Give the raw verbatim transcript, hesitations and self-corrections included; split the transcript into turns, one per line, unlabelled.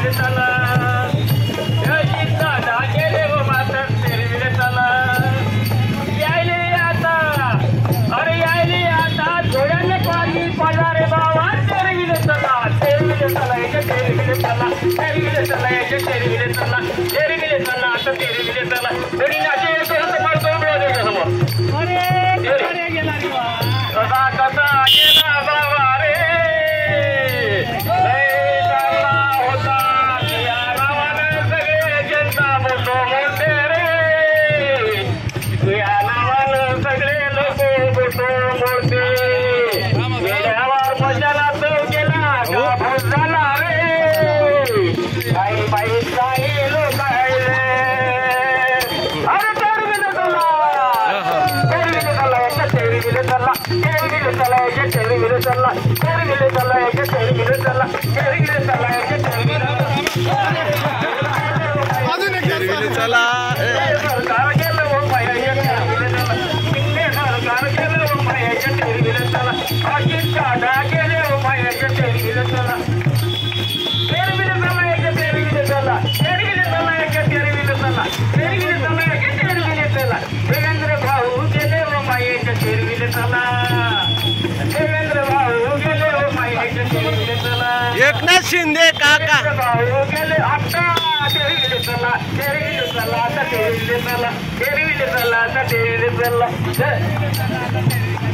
तेरविले चला दादा गेले हो माता तेरविले चला यायले आता अरे यायले आता थोड्याने पाणी पडला रे बाबा तेरविले चला तेरविले चला याचे तेरविले चला तेरविले चला याचे तेरविले चला तेरविले चला आता तेरविले चला तरी नाचे येतो असं करतो बघा समोर अरे अरे गेला रे कसा कसा गेला बाबा रे लय चालला होता या नावाने सगळे जनता बोलतो मोठे रे या नावाने सगळे लोक बोलतो मोठे वेड्यावर मशालात गेला का भूत झाला रे काही बाई काही लोक आहे रे अरे तेरविले चला तेरविले चला याच्या तेरविले चला तेरविले चला याच्या तेरविले चला तेरविले चला याच्या तेरविले चला तेरविले चला याच्या तेरविले
अजून एक तेरविले चला
सरकार गेलं हो मायाच्या तेरविले चला शिंदे सरकार गेलं हो मायाच्या तेरविले चला अजित दादा गेले हो मायाच्या तेरविले चला तेरविले चला याच्या तेरविले चला तेरविले चला याच्या तेरविले चला तेरविले चला याच्या तेरविले चला देवेंद्र भाऊ गेले हो मायाच्या तेरविले चला देवेंद्र भाऊ गेले हो मायाच्या तेरविले चला
एकनाथ शिंदे काका
भाऊ गेले आता तेरविले चला तेरविले चला आता तेरविले चला तेरविले चला आता तेरविले चला